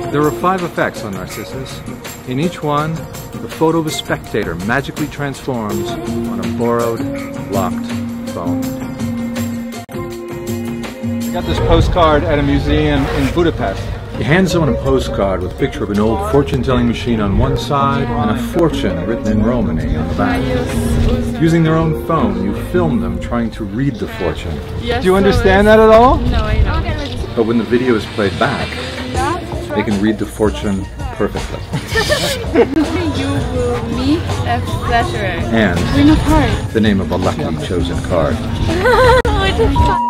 There are 5 effects on Narcissus. In each one, the photo of a spectator magically transforms on a borrowed, locked phone. I got this postcard at a museum in Budapest. You hand someone a postcard with a picture of an old fortune-telling machine on one side and a fortune written in Romani on the back. Using their own phone, you film them trying to read the fortune. Yes, do you understand that at all? No, I don't. But when the video is played back, they can read the fortune perfectly. You will meet a flatterer. And win a card. the name of a lucky chosen card. What the fuck?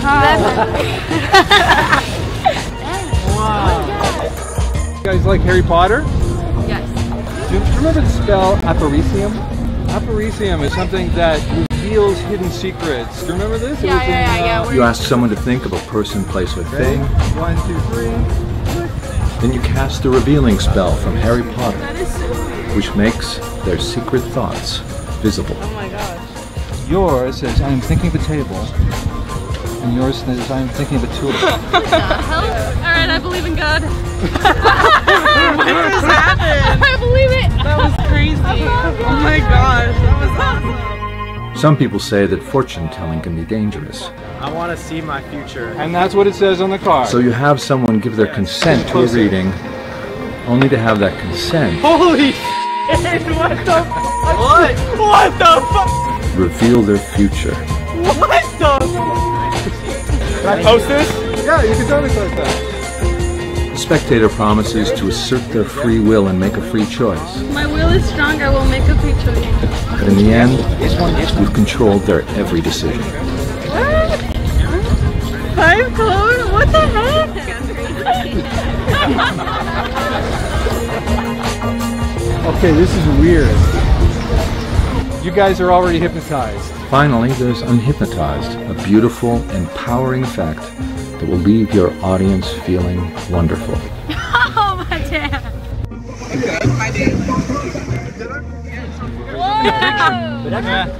Wow. You guys like Harry Potter? Yes. Do you remember the spell Aparecium? Aparecium is something that reveals hidden secrets. Do you remember this? Yeah. You ask someone to think of a person, place, or thing. 1, 2, 3. Then you cast the revealing spell from Harry Potter, which makes their secret thoughts visible. Oh my gosh. Yours says, I am thinking of a table. And yours says, I am thinking of a tulip. What the hell? Alright, I believe in God. What just happened? I believe it. That was crazy. Oh my gosh, that was awesome. Some people say that fortune telling can be dangerous. I want to see my future. And that's what it says on the card. So you have someone give their consent to a reading, only to have that consent Holy shit! What the fuck? What the fuck? reveal their future. What the fuck? Can I post this? Yeah, you can totally post that. The spectator promises to assert their free will and make a free choice. My will is strong, I will make a free choice. But in the end, you've controlled their every decision. What? 5 code? What the heck? Okay, this is weird. You guys are already hypnotized. Finally, there's Unhypnotized, a beautiful, empowering effect that will leave your audience feeling wonderful. Oh my dad! My dad. Whoa!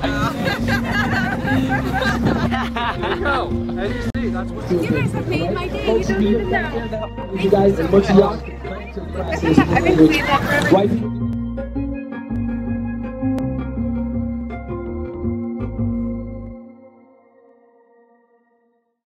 There you go. As you see, that's what You guys have made my day. You don't even know. You guys, I've been playing that forever.